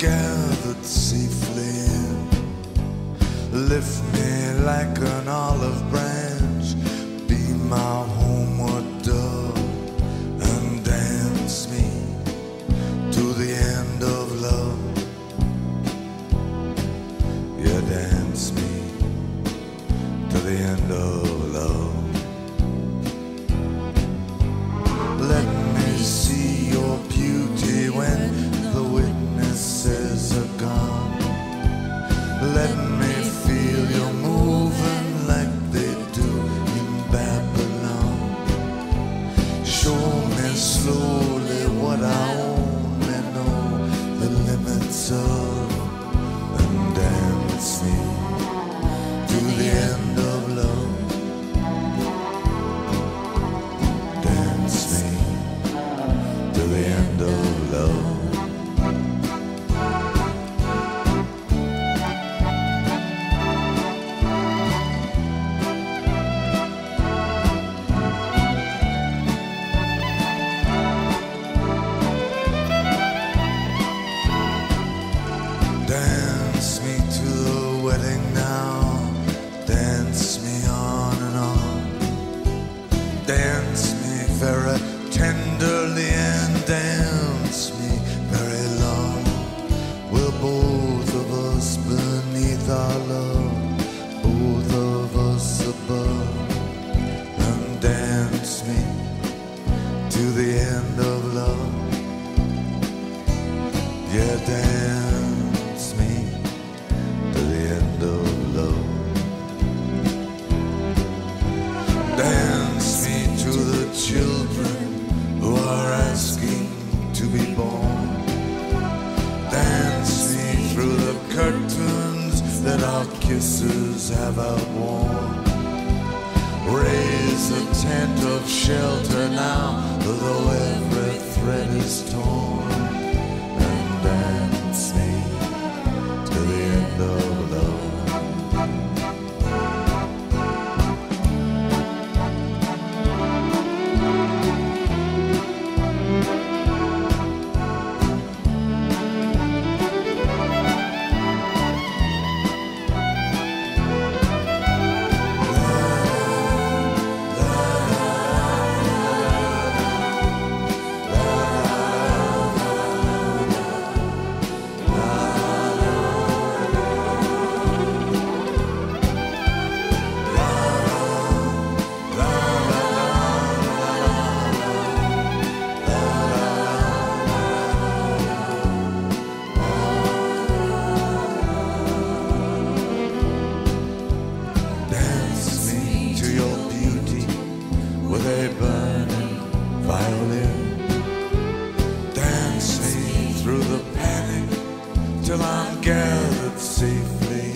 gathered safely in. Lift me like an olive branch, be my homeward dove, and dance me to the end of love. Yeah, dance me to the end of love. Let me see your beauty when the witnesses are gone. Let me feel you moving like they do in Babylon. Show me slowly what I only know the limits of, and dance me to the end of love. Dance me to the end of love. Dance me to the wedding now, dance me on and on. Dance me very tenderly and dance me very long. We're both of us beneath our love, both of us above, and dance me to the end of love. Yeah, dance me to the end of love. Dance me to the children who are asking to be born. Dance me through the curtains that our kisses have outworn. Raise a tent of shelter now, though every thread is torn, and dance me to the end of love. With a burning violin, dance me through the panic till I'm gathered safely